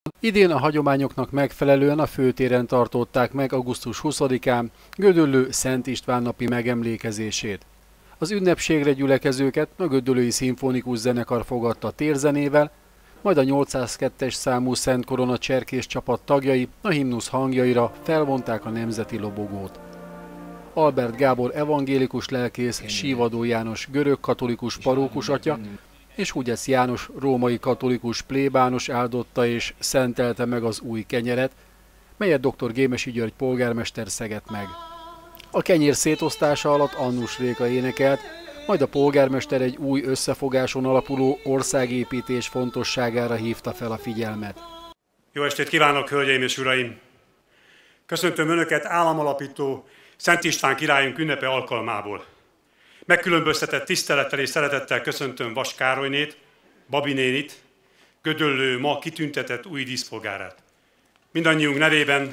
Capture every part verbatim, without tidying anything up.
Idén a hagyományoknak megfelelően a főtéren tartották meg augusztus huszadikán Gödöllő Szent István napi megemlékezését. Az ünnepségre gyülekezőket a Gödöllői Szimfonikus Zenekar fogadta térzenével, majd a nyolcszázkettes számú Szent Korona cserkész csapat tagjai a himnusz hangjaira felvonták a nemzeti lobogót. Albert Gábor evangélikus lelkész, Sívadó János görög-katolikus parókus atya és Hugyesz János római katolikus plébános áldotta és szentelte meg az új kenyeret, melyet dr. Gémesi György polgármester szegett meg. A kenyér szétosztása alatt Annus Réka énekelt, majd a polgármester egy új összefogáson alapuló országépítés fontosságára hívta fel a figyelmet. Jó estét kívánok, hölgyeim és uraim! Köszöntöm Önöket államalapító Szent István királyunk ünnepe alkalmából. Megkülönböztetett tisztelettel és szeretettel köszöntöm Vas Károlynét, Babi nénit, Gödöllő ma kitüntetett új díszpolgárát. Mindannyiunk nevében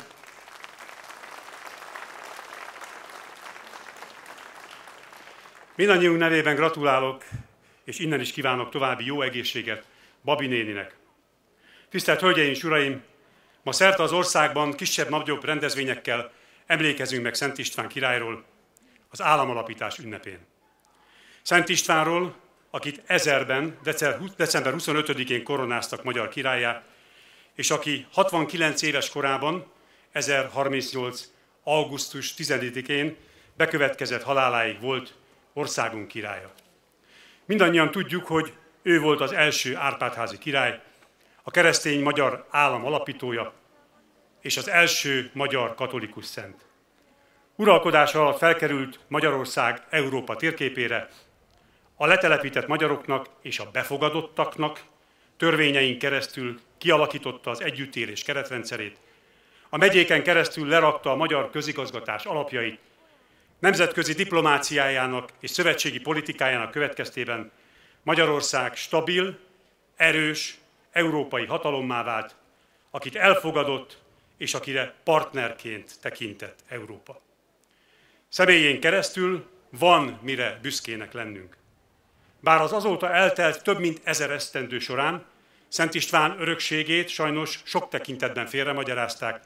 Mindannyiunk nevében gratulálok, és innen is kívánok további jó egészséget Babi néninek. Tisztelt Hölgyeim és Uraim! Ma szerte az országban kisebb-nagyobb rendezvényekkel emlékezünk meg Szent István királyról az államalapítás ünnepén. Szent Istvánról, akit ezerben, december huszonötödikén koronáztak magyar királlyá, és aki hatvankilenc éves korában, ezerharmincnyolc. augusztus tizedikén bekövetkezett haláláig volt országunk királya. Mindannyian tudjuk, hogy ő volt az első Árpád-házi király, a keresztény magyar állam alapítója, és az első magyar katolikus szent. Uralkodása alatt felkerült Magyarország Európa térképére, a letelepített magyaroknak és a befogadottaknak törvényein keresztül kialakította az együttélés keretrendszerét, a megyéken keresztül lerakta a magyar közigazgatás alapjait, nemzetközi diplomáciájának és szövetségi politikájának következtében Magyarország stabil, erős, európai hatalommá vált, akit elfogadott és akire partnerként tekintett Európa. Személyén keresztül van mire büszkének lennünk. Bár az azóta eltelt több mint ezer esztendő során Szent István örökségét sajnos sok tekintetben félremagyarázták,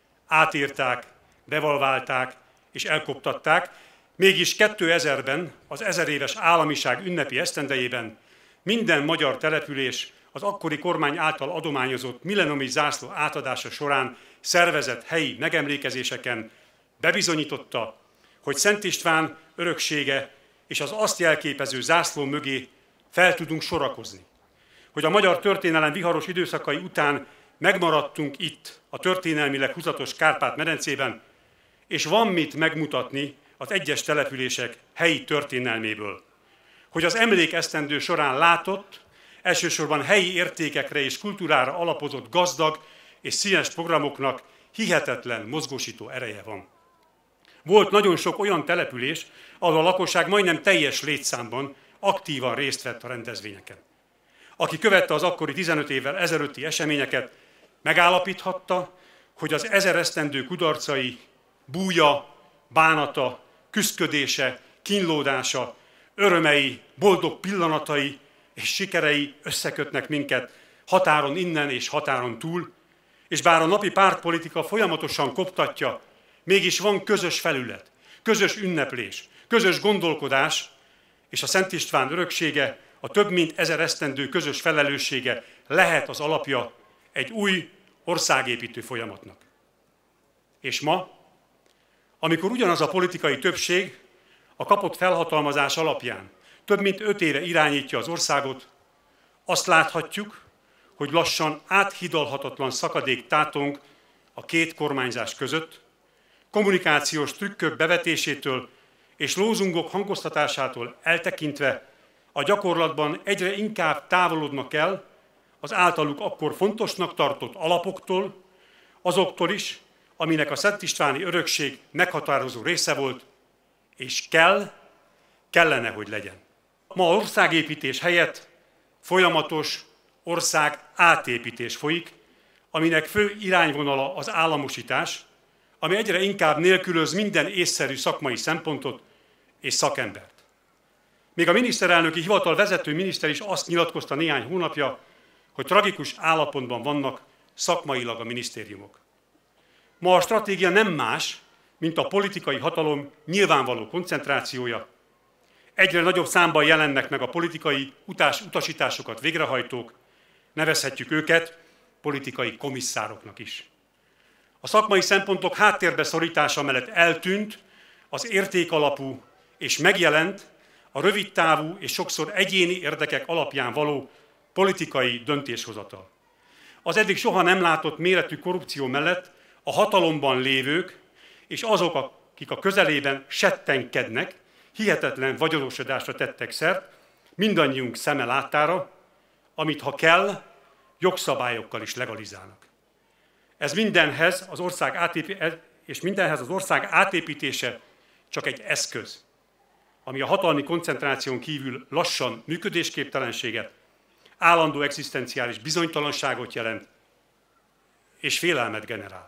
átírták, devalválták és elkoptatták, mégis kétezerben, az ezeréves államiság ünnepi esztendejében minden magyar település az akkori kormány által adományozott millenniumi zászló átadása során szervezett helyi megemlékezéseken bebizonyította, hogy Szent István öröksége és az azt jelképező zászló mögé fel tudunk sorakozni. Hogy a magyar történelem viharos időszakai után megmaradtunk itt, a történelmileg húzatos Kárpát-medencében, és van mit megmutatni az egyes települések helyi történelméből. Hogy az emlékesztendő során látott, elsősorban helyi értékekre és kultúrára alapozott gazdag és színes programoknak hihetetlen mozgósító ereje van. Volt nagyon sok olyan település, ahol a lakosság majdnem teljes létszámban aktívan részt vett a rendezvényeken. Aki követte az akkori tizenöt évvel ezelőtti eseményeket, megállapíthatta, hogy az ezer esztendő kudarcai, búja, bánata, küszködése, kínlódása, örömei, boldog pillanatai és sikerei összekötnek minket határon innen és határon túl, és bár a napi pártpolitika folyamatosan koptatja, mégis van közös felület, közös ünneplés, közös gondolkodás, és a Szent István öröksége, a több mint ezer esztendő közös felelőssége lehet az alapja egy új országépítő folyamatnak. És ma, amikor ugyanaz a politikai többség a kapott felhatalmazás alapján több mint öt éve irányítja az országot, azt láthatjuk, hogy lassan áthidalhatatlan szakadék tátong a két kormányzás között, kommunikációs trükkök bevetésétől és lózungok hangoztatásától eltekintve a gyakorlatban egyre inkább távolodnak el az általuk akkor fontosnak tartott alapoktól, azoktól is, aminek a Szent Istváni örökség meghatározó része volt, és kell, kellene, hogy legyen. Ma országépítés helyett folyamatos ország átépítés folyik, aminek fő irányvonala az államosítás, ami egyre inkább nélkülöz minden észszerű szakmai szempontot és szakembert. Még a miniszterelnöki hivatal vezető miniszter is azt nyilatkozta néhány hónapja, hogy tragikus állapotban vannak szakmailag a minisztériumok. Ma a stratégia nem más, mint a politikai hatalom nyilvánvaló koncentrációja. Egyre nagyobb számban jelennek meg a politikai utás, utasításokat végrehajtók, nevezhetjük őket politikai komisszároknak is. A szakmai szempontok háttérbe szorítása mellett eltűnt az értékalapú és megjelent a rövidtávú és sokszor egyéni érdekek alapján való politikai döntéshozatal. Az eddig soha nem látott méretű korrupció mellett a hatalomban lévők és azok, akik a közelében settenkednek, hihetetlen vagyonosodásra tettek szert, mindannyiunk szeme láttára, amit ha kell, jogszabályokkal is legalizálnak. Ez mindenhez az ország átépítése, és mindenhez az ország átépítése csak egy eszköz, ami a hatalmi koncentráción kívül lassan működésképtelenséget, állandó egzisztenciális bizonytalanságot jelent, és félelmet generál.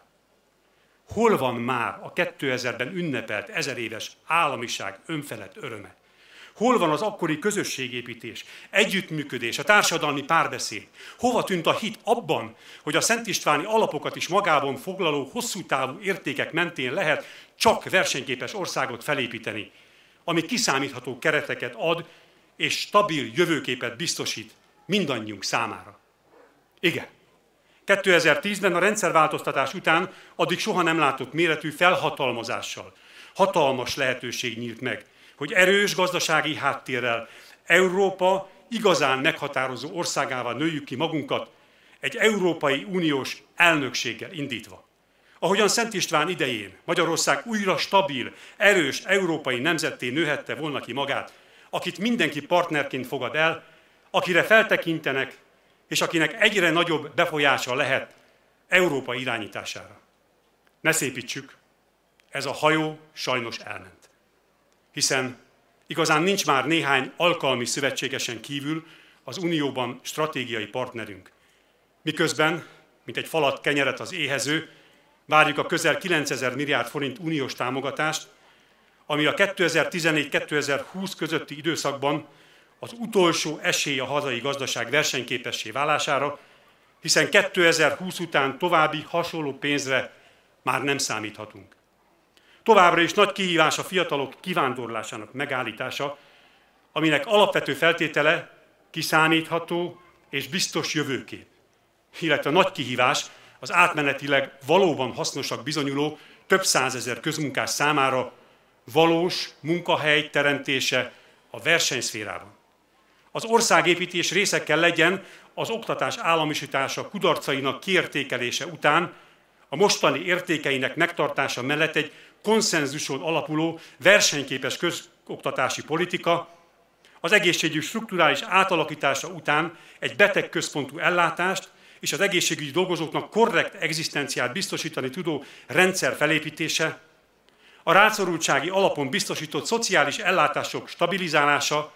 Hol van már a kétezerben ünnepelt ezeréves államiság önfelett öröme? Hol van az akkori közösségépítés, együttműködés, a társadalmi párbeszéd? Hova tűnt a hit abban, hogy a Szent Istváni alapokat is magában foglaló hosszú távú értékek mentén lehet csak versenyképes országot felépíteni, ami kiszámítható kereteket ad és stabil jövőképet biztosít mindannyiunk számára? Igen. kétezer-tízben a rendszerváltoztatás után addig soha nem látott méretű felhatalmazással hatalmas lehetőség nyílt meg, hogy erős gazdasági háttérrel Európa igazán meghatározó országává nőjük ki magunkat, egy Európai Uniós elnökséggel indítva. Ahogyan Szent István idején Magyarország újra stabil, erős európai nemzetté nőhette volna ki magát, akit mindenki partnerként fogad el, akire feltekintenek, és akinek egyre nagyobb befolyása lehet Európa irányítására. Ne szépítsük, ez a hajó sajnos elment. Hiszen igazán nincs már néhány alkalmi szövetségesen kívül az Unióban stratégiai partnerünk. Miközben, mint egy falat kenyeret az éhező, várjuk a közel kilencezer milliárd forint uniós támogatást, ami a kétezer-tizennégy kétezer-húsz közötti időszakban az utolsó esély a hazai gazdaság versenyképessé válására, hiszen kétezer-húsz után további hasonló pénzre már nem számíthatunk. Továbbra is nagy kihívás a fiatalok kivándorlásának megállítása, aminek alapvető feltétele kiszámítható és biztos jövőkép, illetve nagy kihívás az átmenetileg valóban hasznosak bizonyuló több százezer közmunkás számára valós munkahely teremtése a versenyszférában. Az országépítés része kell legyen az oktatás államisítása kudarcainak kiértékelése után a mostani értékeinek megtartása mellett egy konszenzuson alapuló versenyképes közoktatási politika, az egészségügy strukturális átalakítása után egy betegközpontú ellátást és az egészségügyi dolgozóknak korrekt egzisztenciát biztosítani tudó rendszer felépítése, a rászorultsági alapon biztosított szociális ellátások stabilizálása,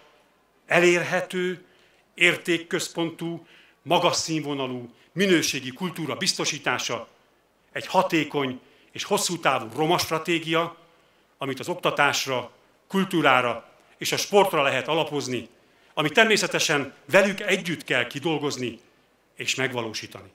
elérhető, értékközpontú, magas színvonalú, minőségi kultúra biztosítása, egy hatékony és hosszú távú roma stratégia, amit az oktatásra, kultúrára és a sportra lehet alapozni, amit természetesen velük együtt kell kidolgozni és megvalósítani.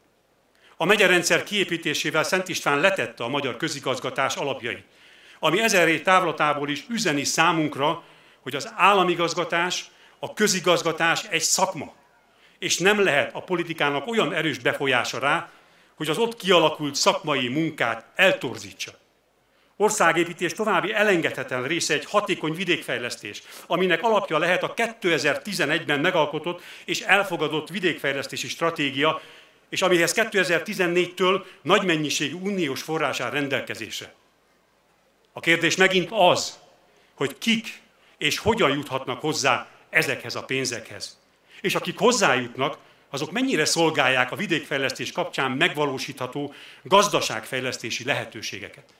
A megyerendszer kiépítésével Szent István letette a magyar közigazgatás alapjait, ami ezer év távlatából is üzeni számunkra, hogy az államigazgatás, a közigazgatás egy szakma, és nem lehet a politikának olyan erős befolyása rá, hogy az ott kialakult szakmai munkát eltorzítsa. Országépítés további elengedhetetlen része egy hatékony vidékfejlesztés, aminek alapja lehet a kétezer-tizenegyben megalkotott és elfogadott vidékfejlesztési stratégia, és amihez kétezer-tizennégytől nagy mennyiségű uniós forrás áll rendelkezésre. A kérdés megint az, hogy kik és hogyan juthatnak hozzá ezekhez a pénzekhez. És akik hozzájutnak, azok mennyire szolgálják a vidékfejlesztés kapcsán megvalósítható gazdaságfejlesztési lehetőségeket.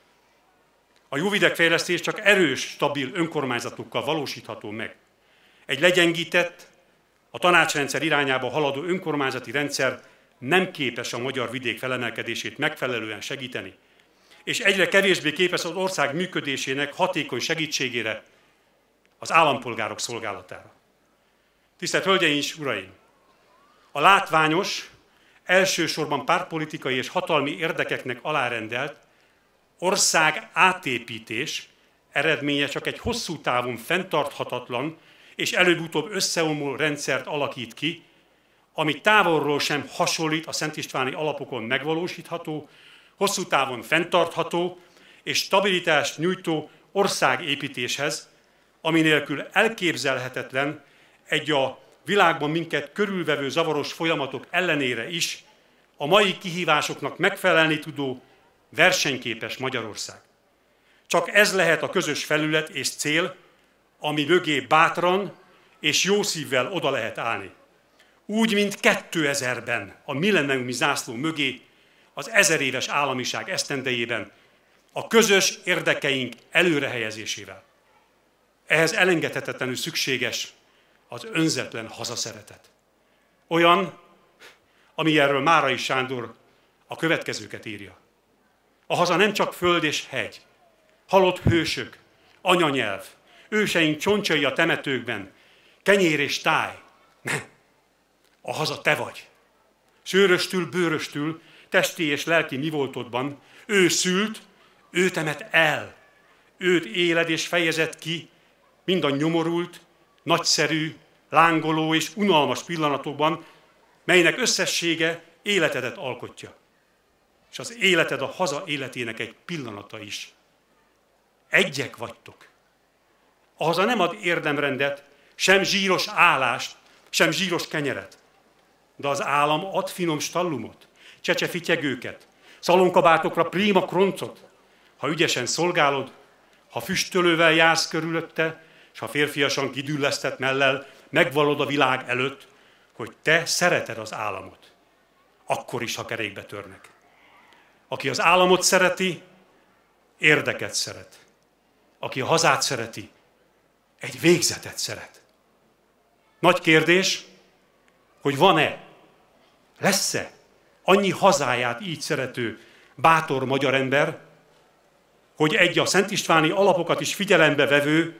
A jó vidékfejlesztés csak erős, stabil önkormányzatokkal valósítható meg. Egy legyengített, a tanácsrendszer irányába haladó önkormányzati rendszer nem képes a magyar vidék felemelkedését megfelelően segíteni, és egyre kevésbé képes az ország működésének hatékony segítségére, az állampolgárok szolgálatára. Tisztelt Hölgyeim és Uraim! A látványos, elsősorban pártpolitikai és hatalmi érdekeknek alárendelt ország átépítés eredménye csak egy hosszú távon fenntarthatatlan és előbb-utóbb összeomló rendszert alakít ki, ami távolról sem hasonlít a Szent Istváni alapokon megvalósítható, hosszú távon fenntartható és stabilitást nyújtó országépítéshez, ami nélkül elképzelhetetlen egy a világban minket körülvevő zavaros folyamatok ellenére is a mai kihívásoknak megfelelni tudó, versenyképes Magyarország. Csak ez lehet a közös felület és cél, ami mögé bátran és jó szívvel oda lehet állni. Úgy, mint kétezerben a milleniumi zászló mögé az ezeréves államiság esztendejében a közös érdekeink előrehelyezésével. Ehhez elengedhetetlenül szükséges az önzetlen hazaszeretet. Olyan, ami erről Márai Sándor a következőket írja. A haza nem csak föld és hegy, halott hősök, anyanyelv, őseink csontsai a temetőkben, kenyér és táj. Nem. A haza te vagy. Sőröstül, bőröstül, testi és lelki mi voltodban, ő szült, ő temet el. Őt éled és fejezed ki, mind a nyomorult, nagyszerű, lángoló és unalmas pillanatokban, melynek összessége életedet alkotja. És az életed a haza életének egy pillanata is. Egyek vagytok. A haza nem ad érdemrendet, sem zsíros állást, sem zsíros kenyeret. De az állam ad finom stallumot, csecsefityegőket, szalonkabátokra príma kroncot, ha ügyesen szolgálod, ha füstölővel jársz körülötte, és ha férfiasan kidüllesztett mellel megvallod a világ előtt, hogy te szereted az államot, akkor is, ha kerékbe törnek. Aki az államot szereti, érdeket szeret. Aki a hazát szereti, egy végzetet szeret. Nagy kérdés, hogy van-e, lesz-e annyi hazáját így szerető, bátor magyar ember, hogy egy a Szent Istváni alapokat is figyelembe vevő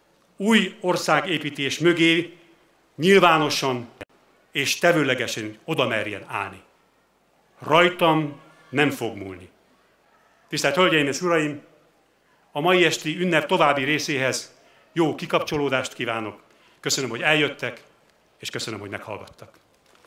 új országépítés mögé nyilvánosan és tevőlegesen oda merjen állni. Rajtam nem fog múlni. Tisztelt Hölgyeim és Uraim, a mai esti ünnep további részéhez jó kikapcsolódást kívánok. Köszönöm, hogy eljöttek, és köszönöm, hogy meghallgattak.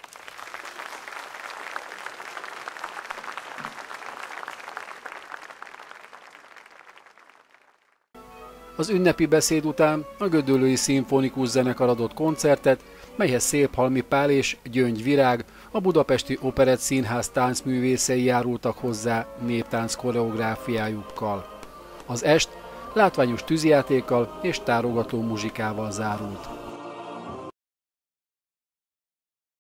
Az ünnepi beszéd után a Gödöllői Szimfonikus Zenekar adott koncertet, melyhez Széphalmi Pál és Gyöngy Virág, a Budapesti Operett Színház táncművészei járultak hozzá néptánc koreográfiájukkal. Az est látványos tűzjátékkal és tárogató muzsikával zárult.